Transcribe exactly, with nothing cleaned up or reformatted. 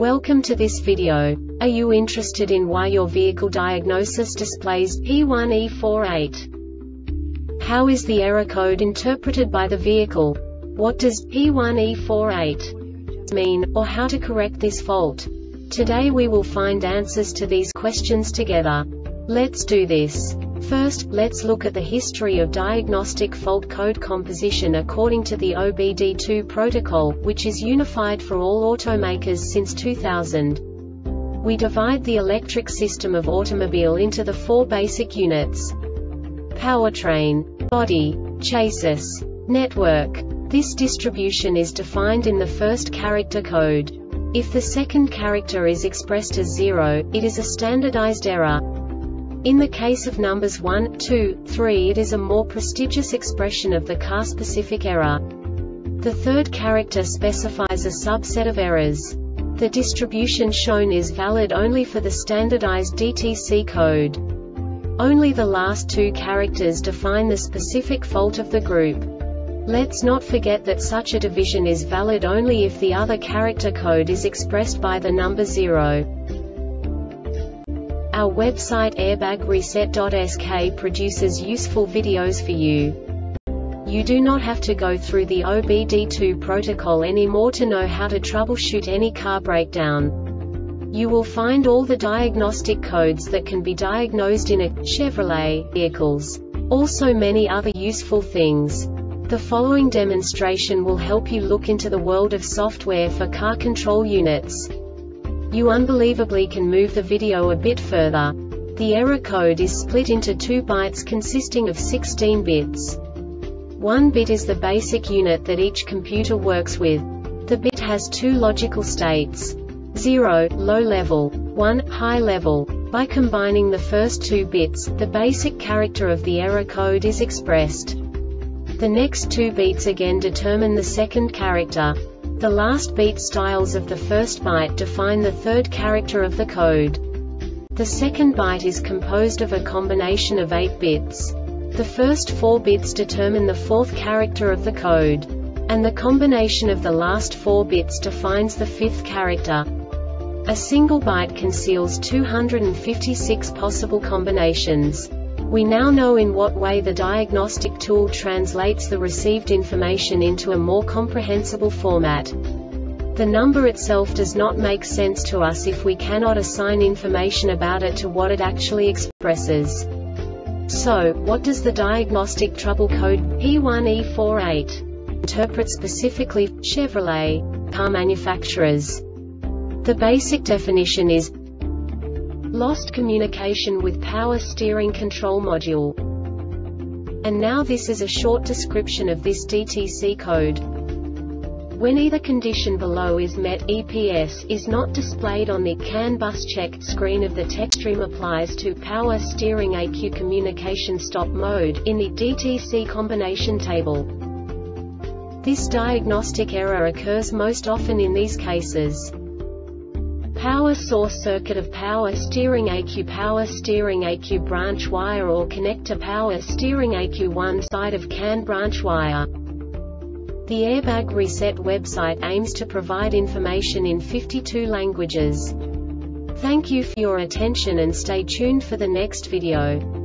Welcome to this video. Are you interested in why your vehicle diagnosis displays P one E four eight? How is the error code interpreted by the vehicle? What does P one E four eight mean, or how to correct this fault? Today we will find answers to these questions together. Let's do this. First, let's look at the history of diagnostic fault code composition according to the O B D two protocol, which is unified for all automakers since two thousand. We divide the electric system of automobile into the four basic units: powertrain, body, chassis, network. This distribution is defined in the first character code. If the second character is expressed as zero, it is a standardized error. In the case of numbers one, two, three, it is a more prestigious expression of the car-specific error. The third character specifies a subset of errors. The distribution shown is valid only for the standardized D T C code. Only the last two characters define the specific fault of the group. Let's not forget that such a division is valid only if the other character code is expressed by the number zero. Our website airbag reset dot S K produces useful videos for you. You do not have to go through the O B D two protocol anymore to know how to troubleshoot any car breakdown. You will find all the diagnostic codes that can be diagnosed in a Chevrolet vehicles. Also many other useful things. The following demonstration will help you look into the world of software for car control units. You unbelievably can move the video a bit further. The error code is split into two bytes consisting of sixteen bits. One bit is the basic unit that each computer works with. The bit has two logical states: zero, low level, one, high level. By combining the first two bits, the basic character of the error code is expressed. The next two beats again determine the second character. The last beat styles of the first byte define the third character of the code. The second byte is composed of a combination of eight bits. The first four bits determine the fourth character of the code. And the combination of the last four bits defines the fifth character. A single byte conceals two hundred fifty-six possible combinations. We now know in what way the diagnostic tool translates the received information into a more comprehensible format. The number itself does not make sense to us if we cannot assign information about it to what it actually expresses. So, what does the diagnostic trouble code P one E four eight interpret specifically for Chevrolet car manufacturers? The basic definition is lost communication with power steering control module. And now this is a short description of this D T C code. When either condition below is met, E P S is not displayed on the CAN bus check screen of the text stream applies to power steering E Q communication stop mode in the D T C combination table. This diagnostic error occurs most often in these cases: power source circuit of power steering E Q, power steering E Q branch wire or connector, power steering E Q one side of CAN branch wire. The Airbag Reset website aims to provide information in fifty-two languages. Thank you for your attention and stay tuned for the next video.